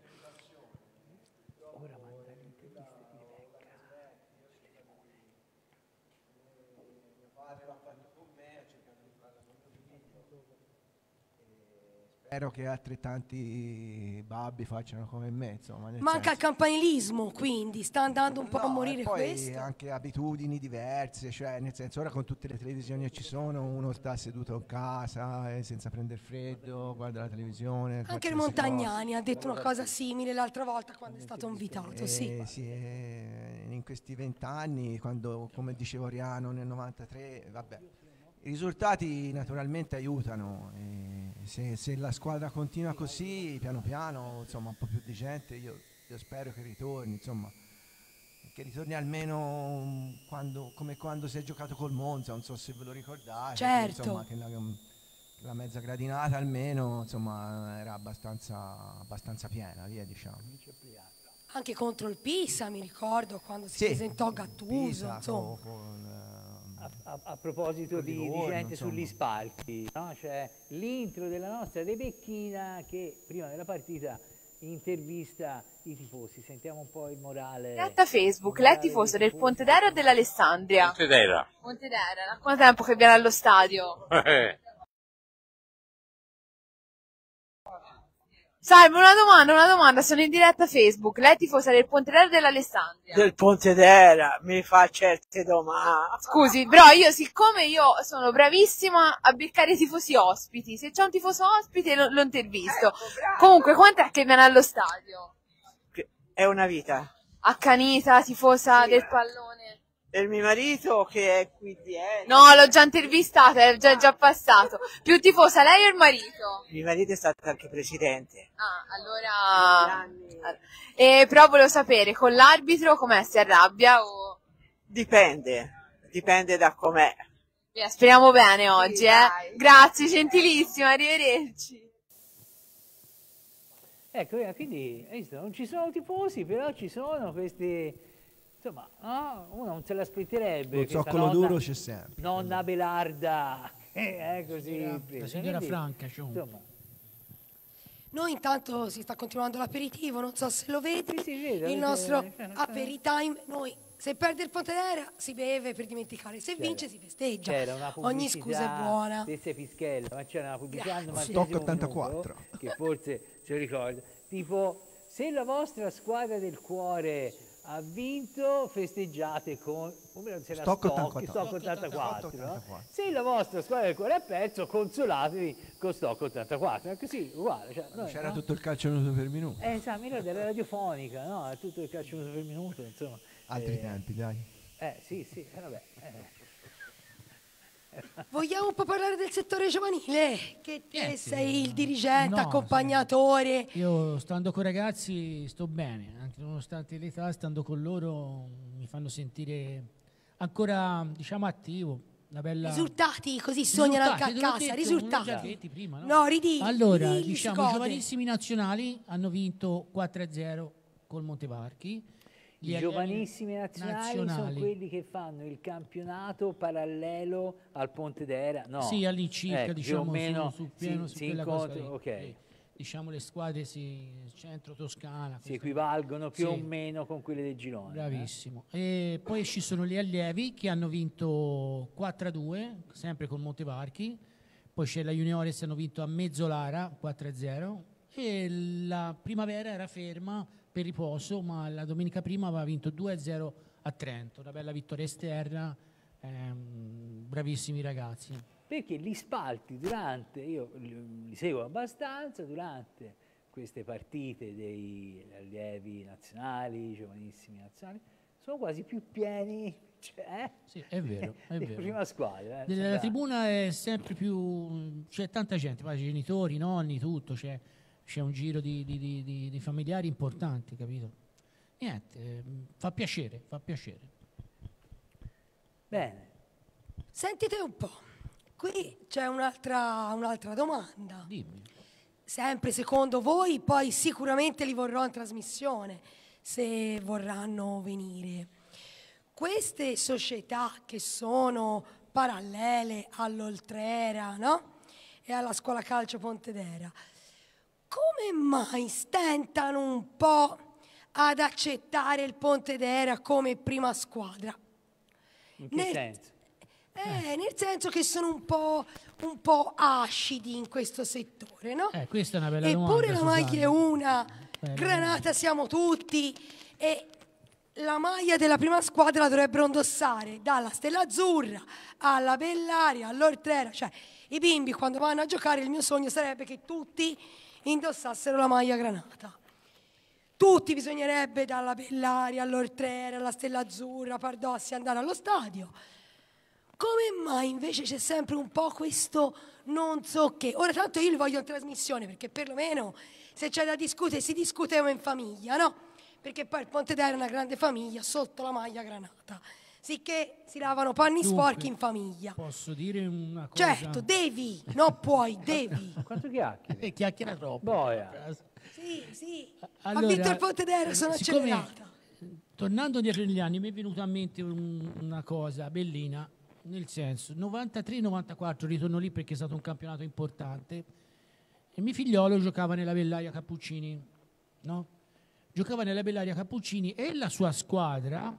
Speaker 3: Spero che altrettanti babbi facciano come me, insomma.
Speaker 1: Manca il campanilismo, quindi sta andando un po' a morire
Speaker 3: poi
Speaker 1: questo.
Speaker 3: Anche abitudini diverse, cioè nel senso ora con tutte le televisioni che ci sono, uno sta seduto in casa senza prendere freddo, guarda la televisione.
Speaker 1: Anche il Montagnani ha detto una cosa simile l'altra volta quando è stato invitato, sì.
Speaker 3: In questi 20 anni, quando, come diceva Oriano nel 93, vabbè. I risultati naturalmente aiutano, se la squadra continua così, piano piano, insomma, un po' più di gente, io spero che ritorni, insomma, che ritorni almeno come quando si è giocato col Monza, non so se ve lo ricordate,
Speaker 1: certo.
Speaker 3: Insomma, che la mezza gradinata almeno, insomma, era abbastanza piena, via, diciamo.
Speaker 1: Anche contro il Pisa, mi ricordo, quando si presentò Gattuso, insomma.
Speaker 2: A proposito di gente insomma. Sugli spalti, no? C'è l'intro della nostra De Becchina che prima della partita intervista i tifosi. Sentiamo un po' il morale.
Speaker 6: Diretta Facebook, lei è tifoso del Pontedera o dell'Alessandria?
Speaker 7: Pontedera.
Speaker 6: Pontedera, da quanto tempo che viene allo stadio? Salve, una domanda, sono in diretta Facebook, lei è tifosa del Pontedera o dell'Alessandria?
Speaker 7: Del Pontedera, mi fa certe domande.
Speaker 6: Scusi, però siccome io sono bravissima a beccare i tifosi ospiti, se c'è un tifoso ospite lo intervisto. Comunque, quant'è che viene allo stadio?
Speaker 7: È una vita.
Speaker 6: Accanita, tifosa del pallone?
Speaker 7: Del mio marito che è qui dietro.
Speaker 6: No, l'ho già intervistata, è già passato. Più tifosa lei o il marito?
Speaker 7: Mio marito è stato anche presidente.
Speaker 6: Ah, allora... però volevo sapere, con l'arbitro com'è? Si arrabbia o...
Speaker 7: Dipende da com'è.
Speaker 6: Speriamo bene oggi, Grazie, gentilissima, arrivederci.
Speaker 2: Ecco, quindi, hai visto, non ci sono tifosi, però ci sono questi... Insomma, no? Uno non se l'aspetterebbe.
Speaker 3: Lo zoccolo duro c'è sempre.
Speaker 2: Nonna Belarda, così.
Speaker 4: La signora Franca,
Speaker 2: insomma.
Speaker 1: Noi intanto si sta continuando l'aperitivo, non so se lo vedi,
Speaker 2: vedo,
Speaker 1: il nostro aperitime. Noi, se perde il Pontedera si beve per dimenticare, se vince si festeggia. Ogni scusa è buona.
Speaker 2: Stesse Pischello, ma c'era una pubblicità
Speaker 3: Stock 84
Speaker 2: che forse se ricorda, tipo se la vostra squadra del cuore ha vinto, festeggiate con
Speaker 3: Stock
Speaker 2: 84. Se la vostra squadra del cuore ha perso, consolatevi con Stock 84. È così, uguale. Cioè,
Speaker 3: c'era tutto il calcio minuto per minuto.
Speaker 2: Esatto, mi ricordo, era radiofonica, no? Tutto il calcio minuto per minuto, insomma.
Speaker 3: Altri tempi, dai.
Speaker 2: Sì, vabbè.
Speaker 1: Vogliamo un po' parlare del settore giovanile? Che te sei il dirigente, accompagnatore.
Speaker 4: Io stando con i ragazzi sto bene, anche nonostante l'età, stando con loro mi fanno sentire ancora, diciamo, attivo. Una bella...
Speaker 1: Risultati, così sognano anche a casa. Risultati.
Speaker 4: Prima, no?
Speaker 1: No, ridì.
Speaker 4: Allora, diciamo, i giovanissimi nazionali hanno vinto 4-0 col Montevarchi.
Speaker 2: I giovanissimi nazionali sono quelli che fanno il campionato parallelo al Pontedera, no?
Speaker 4: Sì, all'incirca, diciamo,
Speaker 2: meno
Speaker 4: sul pieno, su quella cosa lì.
Speaker 2: Okay.
Speaker 4: Diciamo le squadre centro-toscana.
Speaker 2: Si equivalgono più o meno con quelle del girone.
Speaker 4: Bravissimo. E poi ci sono gli allievi che hanno vinto 4-2, sempre con Montevarchi. Poi c'è la Juniores, hanno vinto a Mezzolara 4-0. E la Primavera era ferma per riposo, ma la domenica prima aveva vinto 2-0 a Trento, una bella vittoria esterna, bravissimi ragazzi.
Speaker 2: Perché li spalti durante, io li seguo abbastanza, durante queste partite dei allievi nazionali, giovanissimi nazionali, sono quasi più pieni, cioè,
Speaker 4: Sì, è vero, è
Speaker 2: di
Speaker 4: vero.
Speaker 2: prima squadra.
Speaker 4: La tribuna è sempre più, c'è tanta gente, poi genitori, nonni, tutto, c'è un giro di familiari importanti, capito? Niente, fa piacere, fa piacere.
Speaker 2: Bene.
Speaker 1: Sentite un po', qui c'è un'altra domanda.
Speaker 4: Dimmi.
Speaker 1: Sempre secondo voi, poi sicuramente li vorrò in trasmissione se vorranno venire. Queste società che sono parallele all'Oltrera, no? E alla Scuola Calcio Pontedera, come mai stentano un po' ad accettare il Pontedera come prima squadra?
Speaker 2: In che senso?
Speaker 1: Nel senso che sono un po' acidi in questo settore, no?
Speaker 4: Questa è una bella domanda.
Speaker 1: Eppure la maglia è una,
Speaker 4: Bella
Speaker 1: Granata siamo tutti, e la maglia della prima squadra la dovrebbero indossare dalla Stella Azzurra alla Bellaria, all'Oltrera. Cioè, i bimbi quando vanno a giocare, il mio sogno sarebbe che tutti indossassero la maglia Granata. Tutti bisognerebbe dalla Bellaria all'Oltrera, alla Stella Azzurra, Pardossi andare allo stadio. Come mai invece c'è sempre un po' questo non so che? Ora tanto io li voglio in trasmissione perché perlomeno se c'è da discutere si discuteva in famiglia, no? Perché poi il Pontedera è una grande famiglia sotto la maglia Granata, sicché si lavano panni sporchi in famiglia.
Speaker 4: Posso dire una cosa?
Speaker 1: Certo, devi, non puoi, devi.
Speaker 2: Quanto chiacchiere?
Speaker 4: Chiacchiera troppo.
Speaker 2: Boia.
Speaker 1: Sì.
Speaker 4: Allora,
Speaker 1: Ha vinto il Pontedera, sono
Speaker 4: siccome,
Speaker 1: accelerata.
Speaker 4: Tornando dietro negli anni mi è venuta a mente una cosa bellina, nel senso 93-94 ritorno lì perché è stato un campionato importante e mio figliolo giocava nella Bellaria Cappuccini, no? Giocava nella Bellaria Cappuccini e la sua squadra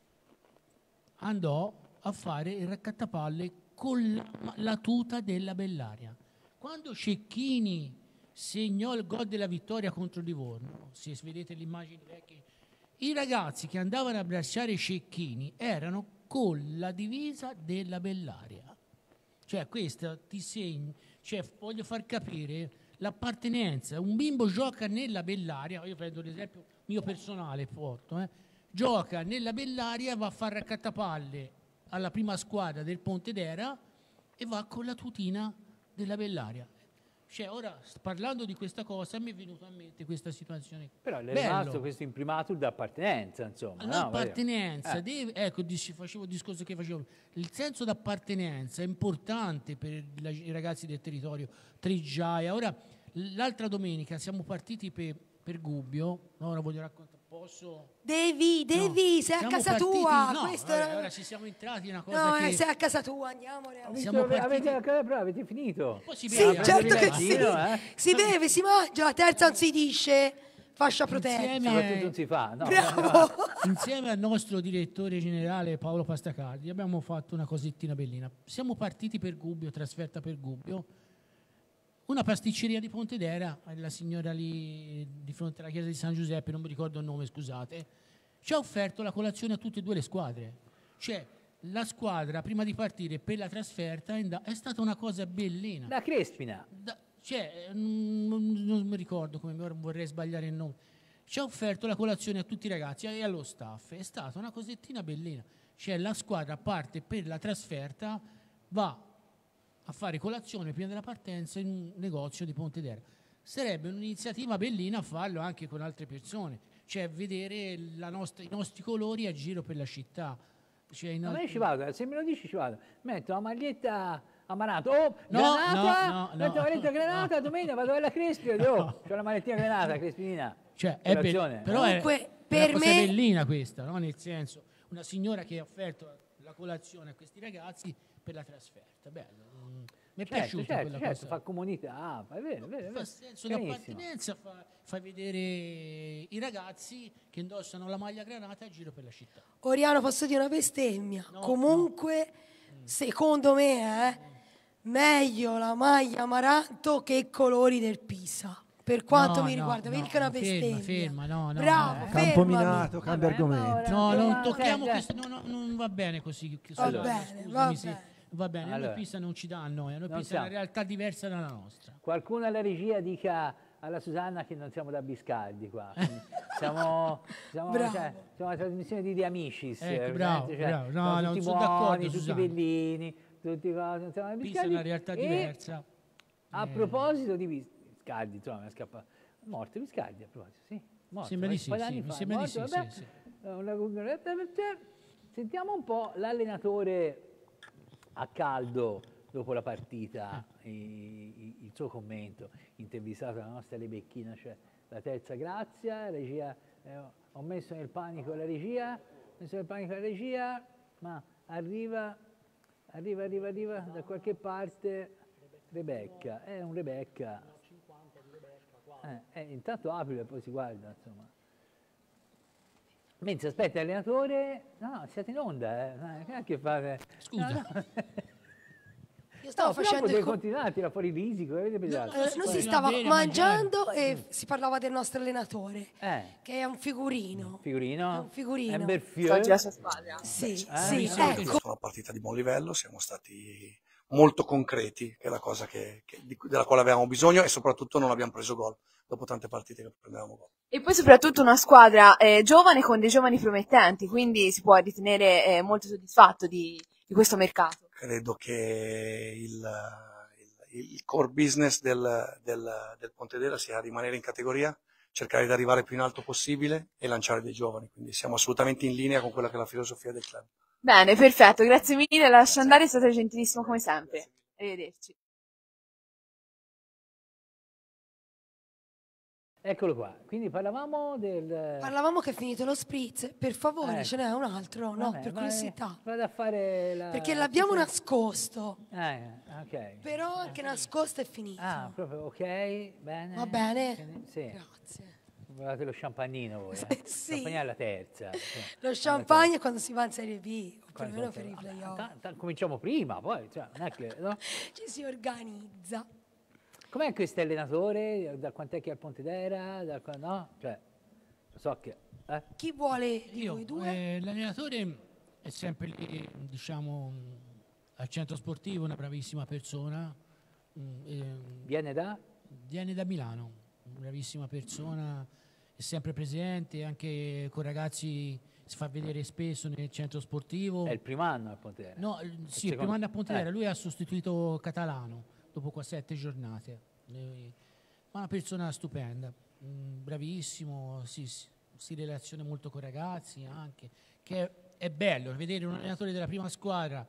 Speaker 4: andò a fare il raccattapalle con la tuta della Bellaria. Quando Cecchini segnò il gol della vittoria contro Livorno, se vedete le immagini vecchie, i ragazzi che andavano a abbracciare Cecchini erano con la divisa della Bellaria. Cioè questo ti segna, cioè voglio far capire l'appartenenza. Un bimbo gioca nella Bellaria, io prendo l'esempio mio personale, porto, gioca nella Bellaria, va a fare raccattapalle alla prima squadra del Pontedera e va con la tutina della Bellaria. Cioè, ora, parlando di questa cosa, mi è venuta a mente questa situazione.
Speaker 2: Però è rimasto questo imprimato d'appartenenza, insomma.
Speaker 4: L'appartenenza, ecco, facevo il discorso che facevo. Il senso d'appartenenza è importante per i ragazzi del territorio, Triggiaia. Ora, l'altra domenica siamo partiti per Gubbio, ora voglio raccontare. Posso?
Speaker 1: Devi, sei a
Speaker 4: Siamo
Speaker 1: casa
Speaker 4: partiti,
Speaker 1: tua.
Speaker 4: no,
Speaker 1: Questo
Speaker 4: vabbè, ora ci siamo entrati in una cosa
Speaker 1: no,
Speaker 4: che...
Speaker 1: sei a casa tua, andiamo.
Speaker 4: Siamo partiti...
Speaker 2: Avete finito?
Speaker 4: Poi si
Speaker 1: Sì,
Speaker 4: beve,
Speaker 1: certo che sì.
Speaker 2: Mattino,
Speaker 1: Si beve, si mangia, la terza non si dice, fascia protetta.
Speaker 2: Soprattutto non si fa, no?
Speaker 1: Bravo.
Speaker 4: Insieme al nostro direttore generale Paolo Pastacardi abbiamo fatto una cosettina bellina. Siamo partiti per Gubbio, trasferta per Gubbio, una pasticceria di Pontedera, la signora lì di fronte alla chiesa di San Giuseppe, non mi ricordo il nome, scusate, ci ha offerto la colazione a tutte e due le squadre. Cioè, la squadra prima di partire per la trasferta è stata una cosa bellina.
Speaker 2: La Crespina.
Speaker 4: Non mi ricordo come, vorrei sbagliare il nome. Ci ha offerto la colazione a tutti i ragazzi e allo staff. È stata una cosettina bellina. Cioè, la squadra parte per la trasferta, va a fare colazione prima della partenza in un negozio di Pontedera. Sarebbe un'iniziativa bellina farlo anche con altre persone, cioè vedere i nostri colori a giro per la città. Cioè
Speaker 2: Ma io ci vado, se me lo dici ci vado. Metto la maglietta Amaranto, metto la maglietta Granata, domenica vado alla Crespina, c'ho la magliettina Granata, Crespinina.
Speaker 4: Cioè, però
Speaker 1: comunque,
Speaker 4: per me è bellina questa, no? Nel senso, una signora che ha offerto la colazione a questi ragazzi per la trasferta, bello. Mi è piaciuta quella cosa.
Speaker 2: Fa comunità, è vero.
Speaker 4: Fa senso di appartenenza, fa vedere i ragazzi che indossano la maglia Granata a giro per la città.
Speaker 1: Oriano, posso dire una bestemmia? Comunque, secondo me, meglio la maglia Amaranto che i colori del Pisa. per quanto
Speaker 4: No,
Speaker 1: mi
Speaker 4: no,
Speaker 1: riguarda, vedi
Speaker 4: no,
Speaker 1: che è una
Speaker 4: ferma,
Speaker 1: bestemmia.
Speaker 4: ferma, no, no,
Speaker 1: Bravo,
Speaker 4: no.
Speaker 3: Campo
Speaker 1: fermami.
Speaker 3: minato, cambia
Speaker 2: Vabbè,
Speaker 3: argomento.
Speaker 4: No, non
Speaker 2: Allora,
Speaker 4: tocchiamo
Speaker 2: senti,
Speaker 4: questo, no, no, non va bene così.
Speaker 1: Va
Speaker 2: Allora.
Speaker 1: bene,
Speaker 4: Scusami
Speaker 1: va
Speaker 4: se-
Speaker 1: bene.
Speaker 4: va bene, a
Speaker 2: Allora.
Speaker 4: noi Pisa non ci dà a noi
Speaker 2: Non
Speaker 4: Pisa è
Speaker 2: siamo.
Speaker 4: una realtà diversa dalla nostra.
Speaker 2: Qualcuno alla regia dica alla Susanna che non siamo da Biscardi qua. Siamo,
Speaker 1: Bravo.
Speaker 2: siamo una trasmissione di Amicis.
Speaker 4: Ecco, bravo, bravo. No,
Speaker 2: siamo
Speaker 4: non
Speaker 2: tutti
Speaker 4: sono
Speaker 2: buoni,
Speaker 4: d'accordo,
Speaker 2: tutti
Speaker 4: Susanna.
Speaker 2: bellini, tutti cose, non siamo da
Speaker 4: Pisa è
Speaker 2: Biscardi.
Speaker 4: una realtà
Speaker 2: E
Speaker 4: diversa.
Speaker 2: a proposito di Biscardi, insomma, mi è scappato. Morto Biscardi, a proposito, sì. Morto,
Speaker 4: Sembra di sì,
Speaker 2: un po' d'anni
Speaker 4: sì, mi
Speaker 2: fa,
Speaker 4: sembra di
Speaker 2: morto,
Speaker 4: sì,
Speaker 2: vabbè.
Speaker 4: sì,
Speaker 2: Sentiamo un po' l'allenatore a caldo dopo la partita, il suo commento, intervistato dalla nostra Rebecchina, cioè la terza grazia, regia, ho messo nel panico la regia, ma arriva da qualche parte Rebecca, è un Rebecca. Intanto apri e poi si guarda, insomma. Mentre aspetta l'allenatore, no, siete in onda, non è che fate...
Speaker 4: Scusa.
Speaker 2: No.
Speaker 1: Io stavo facendo
Speaker 2: potete
Speaker 1: il
Speaker 2: continuare a tirare fuori i risi, come avete pensato?
Speaker 1: non si
Speaker 4: Puoi
Speaker 1: stava
Speaker 4: bere,
Speaker 1: mangiando e si parlava del nostro allenatore,
Speaker 2: Eh,
Speaker 1: che è un figurino.
Speaker 2: figurino?
Speaker 1: È un figurino.
Speaker 2: Amber
Speaker 6: Oggi
Speaker 2: Fieur.
Speaker 6: la sua squadra.
Speaker 1: Sì, sì,
Speaker 4: sì,
Speaker 1: ecco.
Speaker 8: È stata una partita di buon livello, siamo stati molto concreti, che è la cosa della quale avevamo bisogno, e soprattutto non abbiamo preso gol, dopo tante partite che prendevamo gol.
Speaker 6: E poi soprattutto una squadra giovane con dei giovani promettenti, quindi si può ritenere molto soddisfatto di questo mercato.
Speaker 8: Credo che il core business del Pontedera sia rimanere in categoria, cercare di arrivare più in alto possibile e lanciare dei giovani, quindi siamo assolutamente in linea con quella che è la filosofia del club.
Speaker 6: Bene, perfetto, grazie mille, lascio andare, è stato gentilissimo come sempre. Arrivederci.
Speaker 2: Eccolo qua, quindi parlavamo del...
Speaker 1: Parlavamo che è finito lo spritz, per favore, ce n'è un altro, no,
Speaker 2: Vabbè,
Speaker 1: per curiosità.
Speaker 2: Vado a fare la...
Speaker 1: Perché l'abbiamo nascosto,
Speaker 2: ok.
Speaker 1: però anche nascosto è finito.
Speaker 2: Ah, proprio ok, bene.
Speaker 1: Va bene?
Speaker 2: Sì.
Speaker 1: Grazie.
Speaker 2: Guardate lo champagnino voi,
Speaker 1: Sì.
Speaker 2: Champagne alla terza. Sì.
Speaker 1: Lo champagne è quando si va in Serie B, o perlomeno per i
Speaker 2: Vabbè,
Speaker 1: playoff.
Speaker 2: cominciamo prima, poi, cioè, non è che... No?
Speaker 1: Ci si organizza.
Speaker 2: Com'è questo allenatore? Da quant'è che è al Pontedera? No? Cioè, so che...
Speaker 1: Chi vuole di
Speaker 4: Io,
Speaker 1: voi due?
Speaker 4: l'allenatore è sempre lì, diciamo, al centro sportivo, una bravissima persona.
Speaker 2: Viene da?
Speaker 4: Viene da Milano, bravissima persona, è sempre presente, anche con ragazzi si fa vedere spesso nel centro sportivo.
Speaker 2: È il primo anno al Pontedera?
Speaker 4: No, sì, il primo anno a Pontedera, lui ha sostituito Catalano dopo qua 7 giornate. Ma una persona stupenda, bravissimo, si relaziona molto con i ragazzi anche, che è bello vedere un allenatore della prima squadra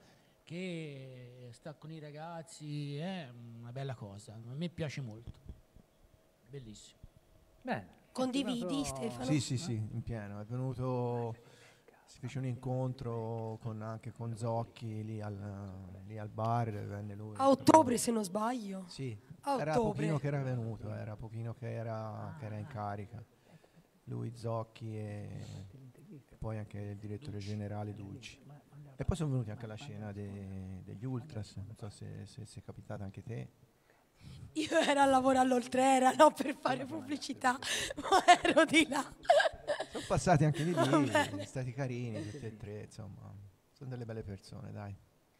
Speaker 4: che sta con i ragazzi, è una bella cosa, a me piace molto, bellissimo.
Speaker 2: Bene.
Speaker 1: Condividi, Stefano?
Speaker 3: Sì, in pieno. È venuto, si fece un incontro anche con Zocchi lì al bar, venne lui.
Speaker 1: A ottobre, se non sbaglio.
Speaker 3: Sì,
Speaker 1: A
Speaker 3: era
Speaker 1: ottobre.
Speaker 3: pochino che era venuto, era pochino che era in carica. Lui, Zocchi e poi anche il direttore generale Dulci. E poi sono venuti anche alla scena degli Ultras, non so se è capitata anche te.
Speaker 1: Io ero a lavorare all'Oltrera, non per fare pubblicità, ma ero di là.
Speaker 3: Sono passati anche di lì, sono stati carini tutti e tre, insomma, sono delle belle persone, dai.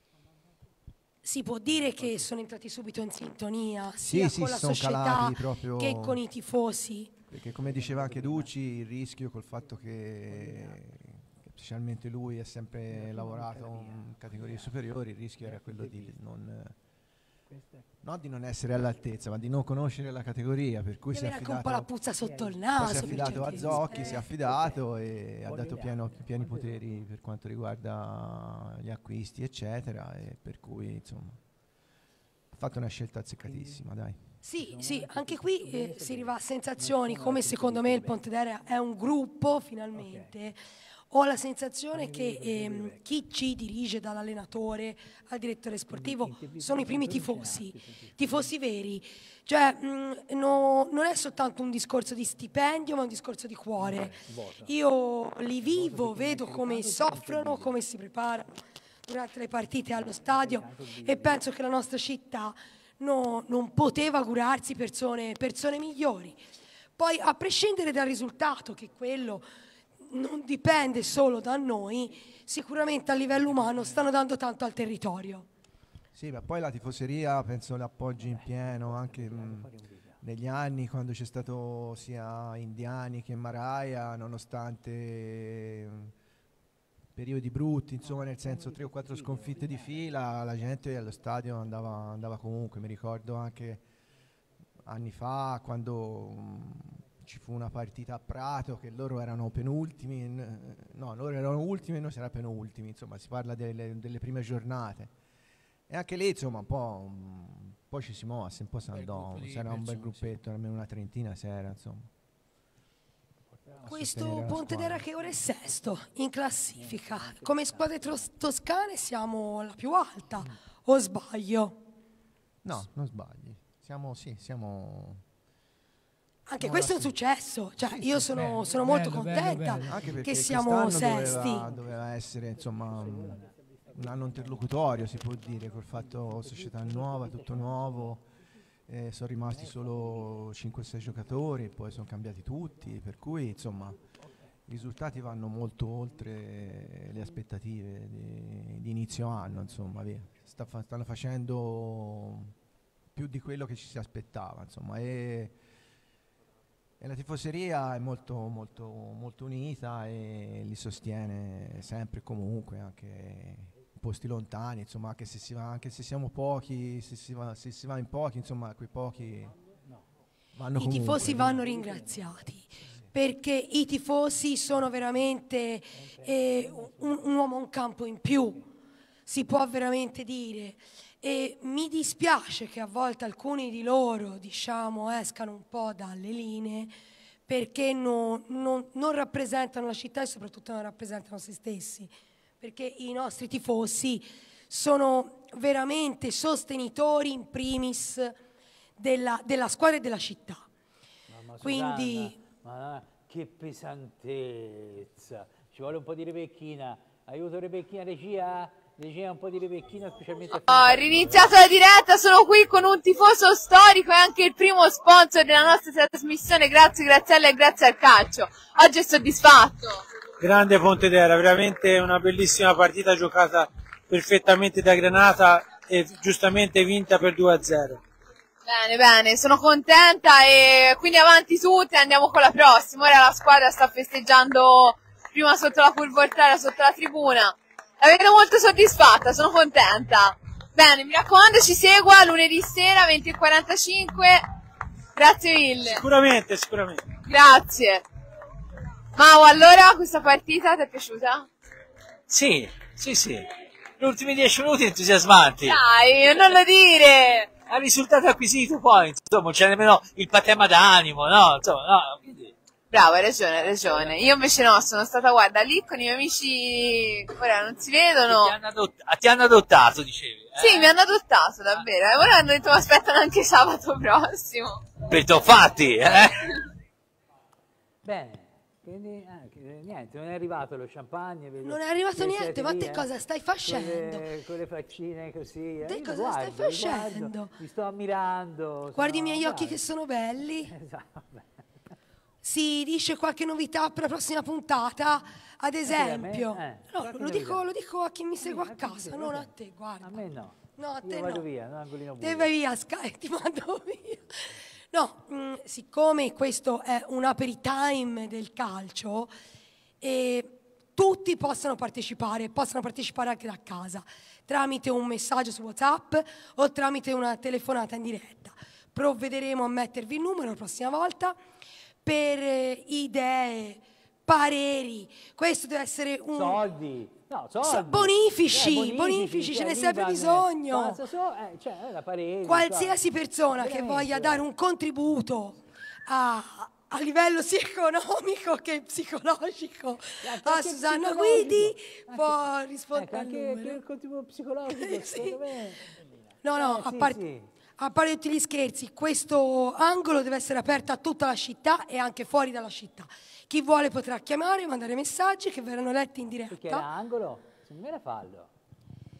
Speaker 1: Si può dire che sono entrati subito in sintonia,
Speaker 3: Sì,
Speaker 1: sia
Speaker 3: sì,
Speaker 1: con la
Speaker 3: sono
Speaker 1: società
Speaker 3: calati proprio-
Speaker 1: che con i tifosi.
Speaker 3: Perché come diceva anche Ducci, il rischio col fatto che specialmente lui ha sempre lavorato in categorie superiori, il rischio era quello di non essere all'altezza, ma di non conoscere la categoria, per cui
Speaker 1: Di
Speaker 3: si è
Speaker 1: avere anche un po'
Speaker 3: affidato,
Speaker 1: la puzza sotto il
Speaker 3: poi
Speaker 1: naso.
Speaker 3: si è
Speaker 1: per
Speaker 3: affidato a
Speaker 1: certi
Speaker 3: Zocchi,
Speaker 1: versi.
Speaker 3: si è affidato e ha dato pieni poteri per quanto riguarda gli acquisti, eccetera, e per cui insomma ha fatto una scelta azzeccatissima, dai.
Speaker 1: Sì, anche qui si arriva a sensazioni, come secondo me il Pontedera è un gruppo finalmente. Ho la sensazione che chi ci dirige, dall'allenatore al direttore sportivo, sono i primi tifosi veri. Cioè non è soltanto un discorso di stipendio, ma un discorso di cuore. Io li vivo, vedo come soffrono, come si preparano durante le partite allo stadio, e penso che la nostra città non poteva augurarsi persone migliori. Poi, a prescindere dal risultato, che quello non dipende solo da noi, sicuramente a livello umano stanno dando tanto al territorio.
Speaker 3: Sì, ma poi la tifoseria penso l'appoggi in pieno anche negli anni, quando c'è stato sia Indiani che Maraia, nonostante periodi brutti, insomma, nel senso 3 o 4 sconfitte di fila, la gente allo stadio andava comunque. Mi ricordo anche anni fa quando ci fu una partita a Prato che loro erano penultimi, no, loro erano ultimi e noi siamo penultimi, insomma si parla delle prime giornate. E anche lì, insomma, un po' ci si mosse, un po' si andò, c'era un bel gruppetto, almeno una trentina sera, insomma.
Speaker 1: Questo Pontedera che ora è sesto in classifica. Come squadre toscane siamo la più alta, o sbaglio?
Speaker 3: No, non sbagli. Siamo...
Speaker 1: Anche questo è un successo, cioè io sono molto contenta che siamo sesti.
Speaker 3: Doveva essere, insomma, un anno interlocutorio, si può dire, col fatto società nuova, tutto nuovo. Sono rimasti solo 5-6 giocatori, poi sono cambiati tutti, per cui insomma i risultati vanno molto oltre le aspettative di inizio anno, insomma, via. Stanno facendo più di quello che ci si aspettava, insomma, e la tifoseria è molto, molto, molto unita e li sostiene sempre e comunque, anche posti lontani, insomma, anche se siamo pochi, se si va in pochi, insomma, quei pochi vanno comunque.
Speaker 1: I tifosi vanno ringraziati, perché i tifosi sono veramente un uomo a un campo in più, si può veramente dire. E mi dispiace che a volte alcuni di loro, diciamo, escano un po' dalle linee, perché non rappresentano la città e soprattutto non rappresentano se stessi. Perché i nostri tifosi sono veramente sostenitori in primis della squadra e della città.
Speaker 2: Mamma
Speaker 1: Quindi,
Speaker 2: Susanna, che pesantezza! Ci vuole un po' di Rebecchina. Aiuto Rebecchina, regia un po' di Rebecchina, specialmente
Speaker 6: Ho riniziato la diretta, sono qui con un tifoso storico e anche il primo sponsor della nostra trasmissione. Grazie Graziella e grazie al calcio. Oggi è soddisfatto.
Speaker 7: Grande Pontedera, veramente una bellissima partita giocata perfettamente da Granata e giustamente vinta per 2-0.
Speaker 6: Bene, bene, sono contenta e quindi avanti tutte, andiamo con la prossima. Ora la squadra sta festeggiando prima sotto la curvoltara, sotto la tribuna. La vedo molto soddisfatta, sono contenta. Bene, mi raccomando, ci segua lunedì sera 20:45. Grazie mille.
Speaker 7: Sicuramente.
Speaker 6: Grazie. Mau, allora questa partita ti è piaciuta?
Speaker 9: Sì. Gli ultimi 10 minuti entusiasmanti.
Speaker 6: Dai, non lo dire!
Speaker 9: Al risultato acquisito poi, insomma, non c'è nemmeno il patema d'animo, no? Insomma, no, quindi...
Speaker 6: Bravo, hai ragione. Io invece no, sono stata, guarda, lì con i miei amici, ora non si vedono.
Speaker 9: Ti hanno adottato, dicevi?
Speaker 6: Sì, mi hanno adottato, davvero. E ora hanno detto, mi aspettano anche sabato prossimo.
Speaker 9: Per i tuoi fatti,
Speaker 2: Bene, quindi niente, non è arrivato lo champagne.
Speaker 1: non è arrivato niente, ma te cosa stai facendo?
Speaker 2: Con le faccine così.
Speaker 1: Te cosa stai facendo?
Speaker 2: Mi sto ammirando.
Speaker 1: Guardi i miei occhi che sono belli.
Speaker 2: Esatto.
Speaker 1: Si dice qualche novità per la prossima puntata, ad esempio. No, lo dico a chi mi segue a casa, non a te, guarda.
Speaker 2: A me no.
Speaker 1: No, a te
Speaker 2: Io vado
Speaker 1: no.
Speaker 2: via, un angolino buio.
Speaker 1: Te vai via, Sky, ti mando via. No, siccome questo è un aperitime del calcio, tutti possono partecipare anche da casa, tramite un messaggio su WhatsApp o tramite una telefonata in diretta. Provvederemo a mettervi il numero la prossima volta per idee, pareri. Questo deve essere un...
Speaker 2: Soldi. No, soldi.
Speaker 1: Bonifici, ce ne sempre bisogno. Qualsiasi persona che voglia dare un contributo a livello sia economico che psicologico a Susanna Guidi può rispondere al numero.
Speaker 2: Anche il contributo psicologico, secondo me.
Speaker 1: No, a parte tutti gli scherzi, questo angolo deve essere aperto a tutta la città e anche fuori dalla città. Chi vuole potrà chiamare, mandare messaggi che verranno letti in diretta.
Speaker 2: Perché era angolo? Secondo me era fallo.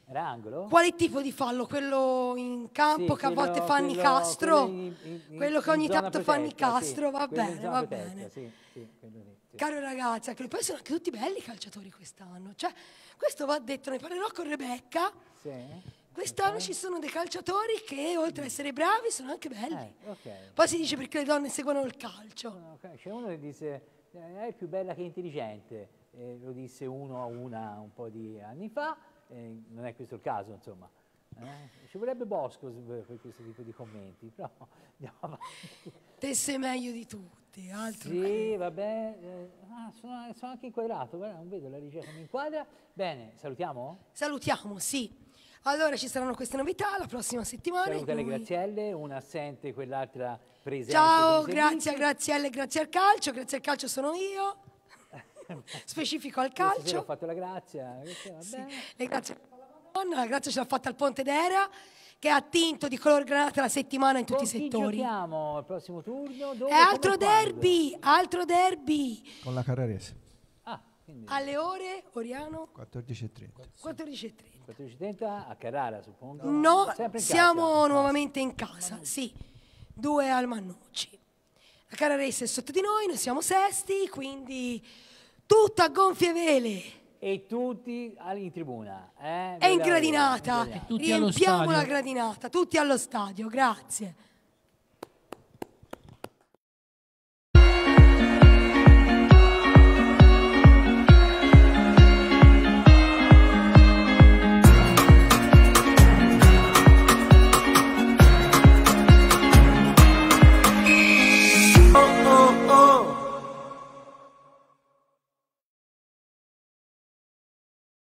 Speaker 2: Era angolo?
Speaker 1: Quale tipo di fallo? Quello in campo
Speaker 2: Sì,
Speaker 1: che a volte fa Nicastro? Quello che ogni tanto fa Nicastro, va bene, va bene.
Speaker 2: Sì, quello lì, sì.
Speaker 1: Caro ragazzi, anche poi sono anche tutti belli i calciatori quest'anno. Cioè, questo va detto, ne parlerò con Rebecca.
Speaker 2: Sì.
Speaker 1: Quest'anno ci sono dei calciatori che oltre ad essere bravi sono anche belli.
Speaker 2: Ok.
Speaker 1: Poi si dice perché le donne seguono il calcio.
Speaker 2: C'è uno che dice è più bella che intelligente, lo disse uno a una un po' di anni fa, non è questo il caso, insomma. Ci vorrebbe Bosco per questo tipo di commenti, però andiamo avanti.
Speaker 1: Te sei meglio di tutti, altro
Speaker 2: Sì,
Speaker 1: che...
Speaker 2: vabbè, sono anche inquadrato, guarda, non vedo la regia che mi inquadra. Bene, salutiamo?
Speaker 1: Salutiamo, sì. Allora ci saranno queste novità la prossima settimana.
Speaker 2: Saluta le Grazielle, una assente, quell'altra presente.
Speaker 1: Ciao, grazie a Grazielle, grazie al calcio sono io. Specifico al calcio.
Speaker 2: Ho fatto la grazia.
Speaker 1: Sì. Le grazie alla Grazia ce l'ha fatta al Ponte d'Era, che ha tinto di color granata la settimana in tutti i settori.
Speaker 2: Giochiamo al prossimo turno? Dove,
Speaker 1: è altro derby, altro derby.
Speaker 3: Con la Carrarese.
Speaker 2: Quindi...
Speaker 1: Alle ore, Oriano?
Speaker 3: 14:30.
Speaker 1: 14:30.
Speaker 2: 14:30 a Carrara, suppongo?
Speaker 1: No, siamo
Speaker 2: casa.
Speaker 1: nuovamente in casa, sì. 2 al Mannucci. La Carrarese è sotto di noi siamo sesti, quindi tutto a gonfie vele.
Speaker 2: E tutti in tribuna.
Speaker 1: È in gradinata, riempiamo la gradinata, tutti allo stadio, grazie.